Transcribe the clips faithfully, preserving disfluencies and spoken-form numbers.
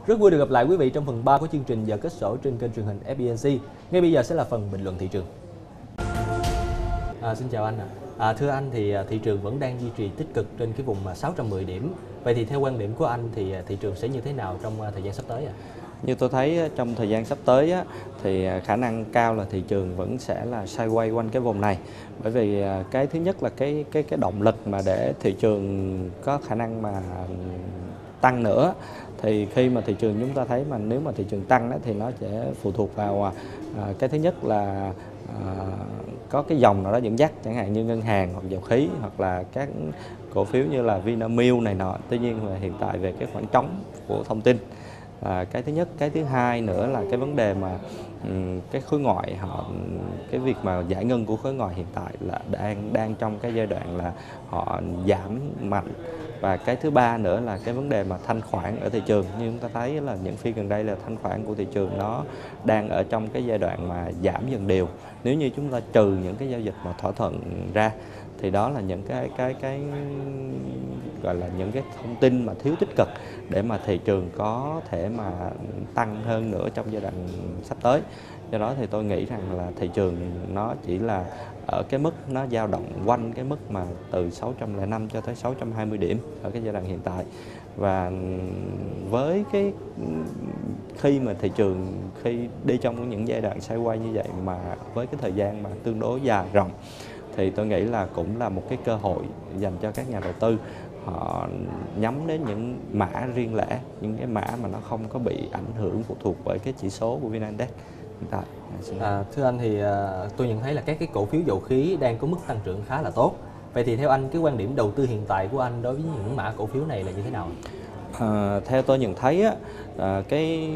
Rất vui được gặp lại quý vị trong phần ba của chương trình Giờ Kết Sổ trên kênh truyền hình ép bê en xê. Ngay bây giờ sẽ là phần bình luận thị trường. À, xin chào anh ạ. À, thưa anh thì thị trường vẫn đang duy trì tích cực trên cái vùng sáu trăm mười điểm. Vậy thì theo quan điểm của anh thì thị trường sẽ như thế nào trong thời gian sắp tới ạ? Như tôi thấy trong thời gian sắp tới á, thì khả năng cao là thị trường vẫn sẽ là sideways quanh cái vùng này, bởi vì cái thứ nhất là cái cái cái động lực mà để thị trường có khả năng mà tăng nữa, thì khi mà thị trường chúng ta thấy mà nếu mà thị trường tăng đó, thì nó sẽ phụ thuộc vào à, cái thứ nhất là à, có cái dòng nào đó dẫn dắt, chẳng hạn như ngân hàng hoặc dầu khí hoặc là các cổ phiếu như là Vinamilk này nọ. Tuy nhiên là hiện tại về cái khoảng trống của thông tin, À, cái thứ nhất, cái thứ hai nữa là cái vấn đề mà um, cái khối ngoại họ cái việc mà giải ngân của khối ngoại hiện tại là đang đang trong cái giai đoạn là họ giảm mạnh. Và cái thứ ba nữa là cái vấn đề mà thanh khoản ở thị trường, như chúng ta thấy là những phiên gần đây là thanh khoản của thị trường nó đang ở trong cái giai đoạn mà giảm dần đều. Nếu như chúng ta trừ những cái giao dịch mà thỏa thuận ra, thì đó là những cái cái cái gọi là những cái thông tin mà thiếu tích cực để mà thị trường có thể mà tăng hơn nữa trong giai đoạn sắp tới. Do đó thì tôi nghĩ rằng là thị trường nó chỉ là ở cái mức nó dao động quanh cái mức mà từ sáu trăm lẻ năm cho tới sáu trăm hai mươi điểm ở cái giai đoạn hiện tại. Và với cái khi mà thị trường khi đi trong những giai đoạn sideways như vậy mà với cái thời gian mà tương đối dài rộng, thì tôi nghĩ là cũng là một cái cơ hội dành cho các nhà đầu tư họ nhắm đến những mã riêng lẻ, những cái mã mà nó không có bị ảnh hưởng phụ thuộc bởi cái chỉ số của vê en Index hiện tại. À, thưa anh thì uh, tôi nhận thấy là các cái cổ phiếu dầu khí đang có mức tăng trưởng khá là tốt. Vậy thì theo anh, cái quan điểm đầu tư hiện tại của anh đối với những mã cổ phiếu này là như thế nào? À, theo tôi nhận thấy á, à, cái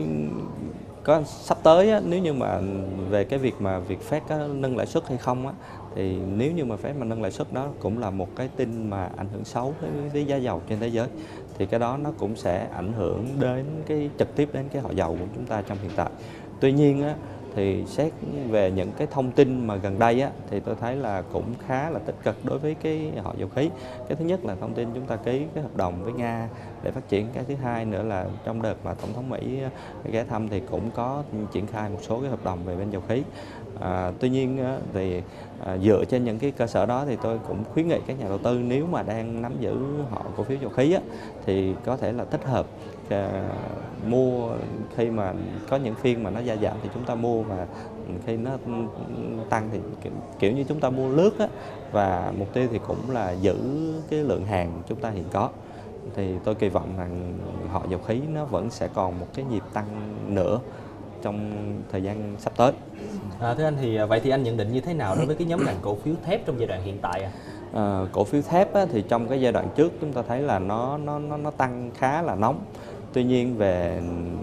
có sắp tới á, nếu như mà về cái việc mà việc Fed có nâng lãi suất hay không á, thì nếu như mà Fed mà nâng lãi suất, đó cũng là một cái tin mà ảnh hưởng xấu với, với giá dầu trên thế giới, thì cái đó nó cũng sẽ ảnh hưởng đến cái trực tiếp đến cái họ dầu của chúng ta trong hiện tại. Tuy nhiên á, thì xét về những cái thông tin mà gần đây á, thì tôi thấy là cũng khá là tích cực đối với cái họ dầu khí. Cái thứ nhất là thông tin chúng ta ký cái hợp đồng với Nga để phát triển. Cái thứ hai nữa là trong đợt mà Tổng thống Mỹ ghé thăm thì cũng có triển khai một số cái hợp đồng về bên dầu khí. À, tuy nhiên thì à, dựa trên những cái cơ sở đó thì tôi cũng khuyến nghị các nhà đầu tư nếu mà đang nắm giữ họ cổ phiếu dầu khí á, thì có thể là tích hợp à, mua khi mà có những phiên mà nó gia giảm thì chúng ta mua, và khi nó tăng thì kiểu như chúng ta mua lướt á, và mục tiêu thì cũng là giữ cái lượng hàng chúng ta hiện có. Thì tôi kỳ vọng rằng họ dầu khí nó vẫn sẽ còn một cái nhịp tăng nữa trong thời gian sắp tới. À, thưa anh thì vậy thì anh nhận định như thế nào đối với cái nhóm ngành cổ phiếu thép trong giai đoạn hiện tại? À? À, cổ phiếu thép á, thì trong cái giai đoạn trước chúng ta thấy là nó nó nó nó tăng khá là nóng. Tuy nhiên về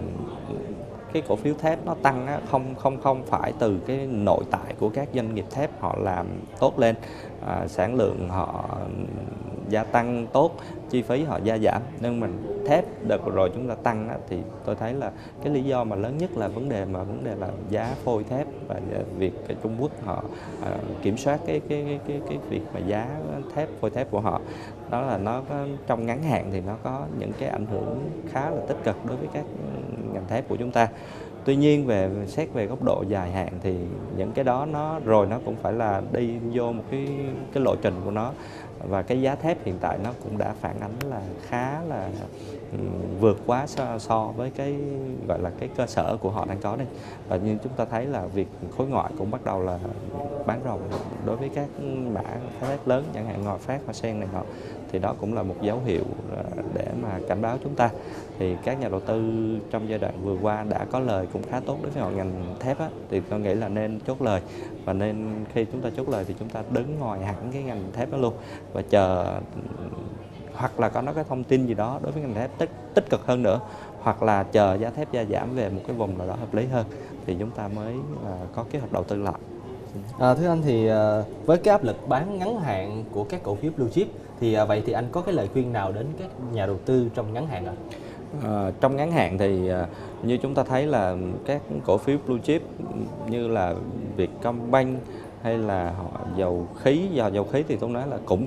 cái cổ phiếu thép nó tăng á, không không không phải từ cái nội tại của các doanh nghiệp thép họ làm tốt lên, à, sản lượng họ gia tăng tốt, chi phí họ gia giảm. Nhưng mình thép đợt vừa rồi chúng ta tăng á, thì tôi thấy là cái lý do mà lớn nhất là vấn đề mà vấn đề là giá phôi thép, và việc Trung Quốc họ à, kiểm soát cái cái cái cái cái việc mà giá thép phôi thép của họ, đó là nó có, trong ngắn hạn thì nó có những cái ảnh hưởng khá là tích cực đối với các ngành thép của chúng ta. Tuy nhiên về xét về góc độ dài hạn thì những cái đó nó rồi nó cũng phải là đi vô một cái cái lộ trình của nó, và cái giá thép hiện tại nó cũng đã phản ánh là khá là um, vượt quá so, so với cái gọi là cái cơ sở của họ đang có đây. Và như chúng ta thấy là việc khối ngoại cũng bắt đầu là bán ròng đối với các mã thép lớn, chẳng hạn Ngọc Phát, Hoa Sen này nọ, thì đó cũng là một dấu hiệu để mà cảnh báo chúng ta. Thì các nhà đầu tư trong giai đoạn vừa qua đã có lời cũng khá tốt đối với họ ngành thép á, thì tôi nghĩ là nên chốt lời, và nên khi chúng ta chốt lời thì chúng ta đứng ngoài hẳn cái ngành thép đó luôn, và chờ hoặc là có nói cái thông tin gì đó đối với ngành thép tích, tích cực hơn nữa, hoặc là chờ giá thép gia giảm về một cái vùng nào đó hợp lý hơn thì chúng ta mới uh, có kế hoạch đầu tư lại. À, thưa anh thì uh, với cái áp lực bán ngắn hạn của các cổ phiếu blue chip thì uh, vậy thì anh có cái lời khuyên nào đến các nhà đầu tư trong ngắn hạn ạ? À, trong ngắn hạn thì uh, như chúng ta thấy là các cổ phiếu blue chip như là Vietcombank hay là họ dầu khí, giờ dầu khí thì tôi nói là cũng có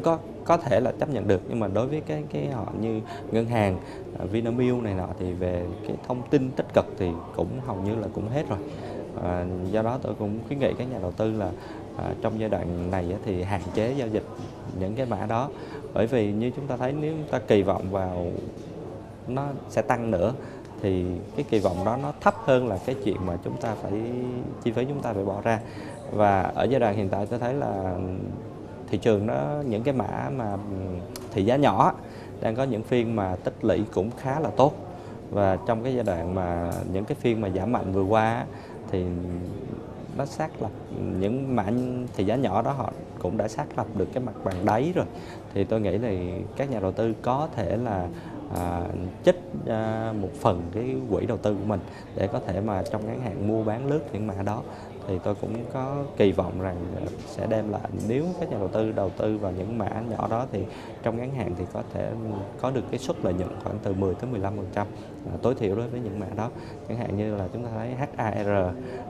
có thể là chấp nhận được, nhưng mà đối với cái cái họ như ngân hàng uh, Vinamilk này nọ thì về cái thông tin tích cực thì cũng hầu như là cũng hết rồi. À, do đó tôi cũng khuyến nghị các nhà đầu tư là à, trong giai đoạn này á, thì hạn chế giao dịch những cái mã đó, bởi vì như chúng ta thấy nếu chúng ta kỳ vọng vào nó sẽ tăng nữa thì cái kỳ vọng đó nó thấp hơn là cái chuyện mà chúng ta phải chi phí chúng ta phải bỏ ra. Và ở giai đoạn hiện tại tôi thấy là thị trường nó những cái mã mà thị giá nhỏ đang có những phiên mà tích lũy cũng khá là tốt, và trong cái giai đoạn mà những cái phiên mà giảm mạnh vừa qua thì nó xác lập những mã thị giá nhỏ đó họ cũng đã xác lập được cái mặt bằng đáy rồi, thì tôi nghĩ là các nhà đầu tư có thể là à, trích à, một phần cái quỹ đầu tư của mình để có thể mà trong ngắn hạn mua bán lướt những mã đó. Thì tôi cũng có kỳ vọng rằng sẽ đem lại, nếu các nhà đầu tư đầu tư vào những mã nhỏ đó thì trong ngắn hạn thì có thể có được cái suất lợi nhuận khoảng từ mười tới mười lăm phần trăm tối thiểu đối với những mã đó. Chẳng hạn như là chúng ta thấy hát a rờ,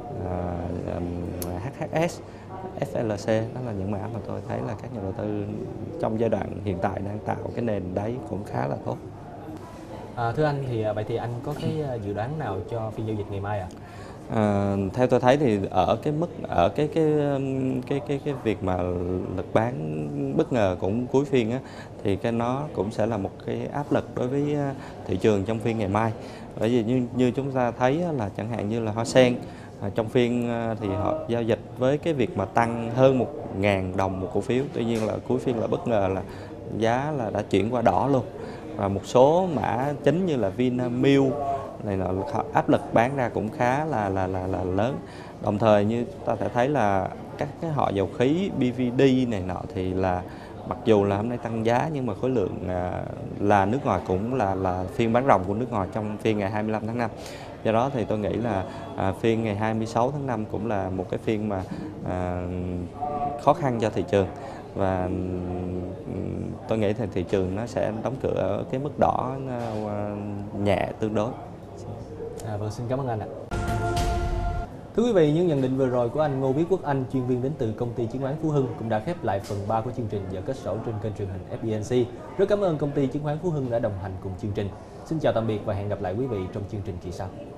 hát hát ét, ép lờ xê, đó là những mã mà tôi thấy là các nhà đầu tư trong giai đoạn hiện tại đang tạo cái nền đáy cũng khá là tốt. À, thưa anh thì vậy thì anh có cái dự đoán nào cho phiên giao dịch ngày mai ạ? À? À, theo tôi thấy thì ở cái mức ở cái cái cái cái cái việc mà lực bán bất ngờ cũng cuối phiên á, thì cái nó cũng sẽ là một cái áp lực đối với thị trường trong phiên ngày mai. Bởi vì như như chúng ta thấy là chẳng hạn như là Hoa Sen à, trong phiên thì họ giao dịch với cái việc mà tăng hơn một ngàn đồng một cổ phiếu, tuy nhiên là cuối phiên là bất ngờ là giá là đã chuyển qua đỏ luôn, và một số mã chính như là Vinamilk này là áp lực bán ra cũng khá là là là là lớn. Đồng thời như chúng ta thể thấy là các cái họ dầu khí bê vê đê này nọ thì là mặc dù là hôm nay tăng giá nhưng mà khối lượng à, là nước ngoài cũng là là phiên bán ròng của nước ngoài trong phiên ngày hai mươi lăm tháng năm. Do đó thì tôi nghĩ là à, phiên ngày hai mươi sáu tháng năm cũng là một cái phiên mà à, khó khăn cho thị trường, và tôi nghĩ thì thị trường nó sẽ đóng cửa ở cái mức đỏ nhẹ tương đối. À, vâng, xin cảm ơn anh ạ. Thưa quý vị, những nhận định vừa rồi của anh Ngô Viết Quốc Anh, chuyên viên đến từ công ty chứng khoán Phú Hưng cũng đã khép lại phần ba của chương trình Giờ Kết Sổ trên kênh truyền hình ép bê en xê. Rất cảm ơn công ty chứng khoán Phú Hưng đã đồng hành cùng chương trình. Xin chào tạm biệt và hẹn gặp lại quý vị trong chương trình kỳ sau.